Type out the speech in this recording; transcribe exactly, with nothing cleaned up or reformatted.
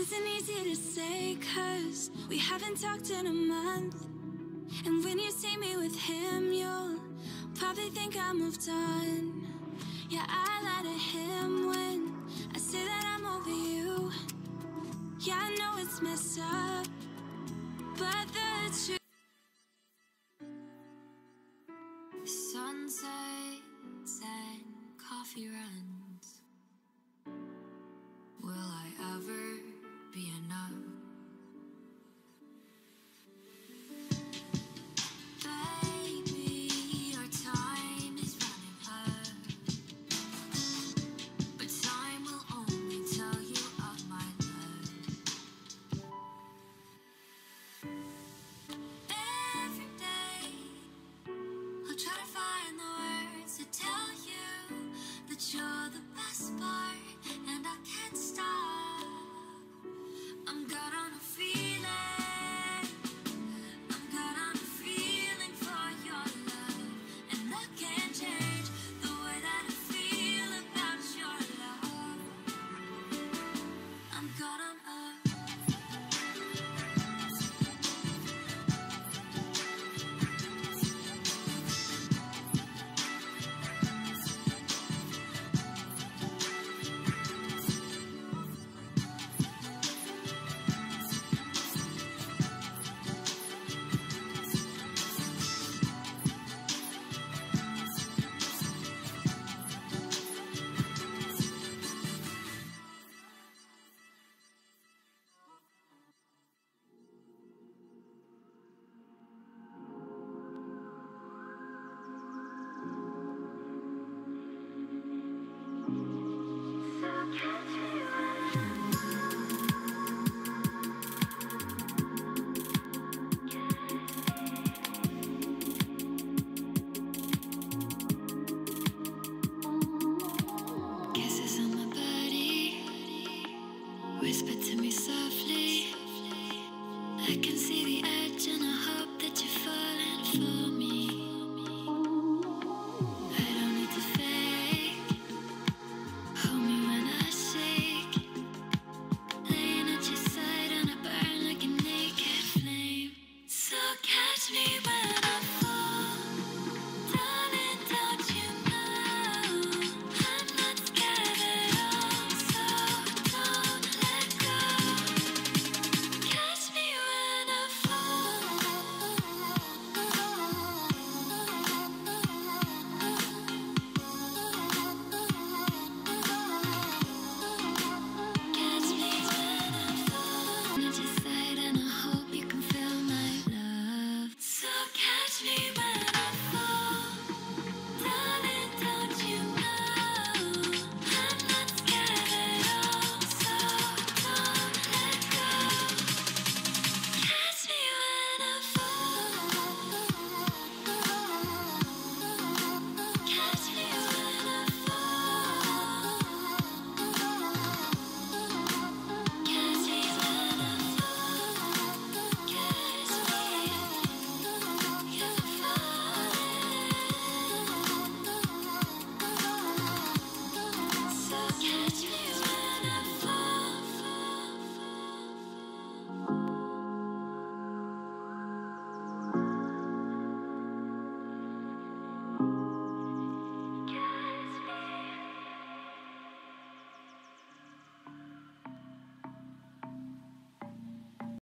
isn't easy to say, cause we haven't talked in a month. And when you see me with him, you'll probably think I moved on. Yeah, I lie to him when I say that I'm over you. Yeah, I know it's messed up, but the truth. Sunsets and coffee runs. Will I ever be enough? Baby, our time is running out, but time will only tell you of my love. Every day I'll try to find the words to tell you that you're the best part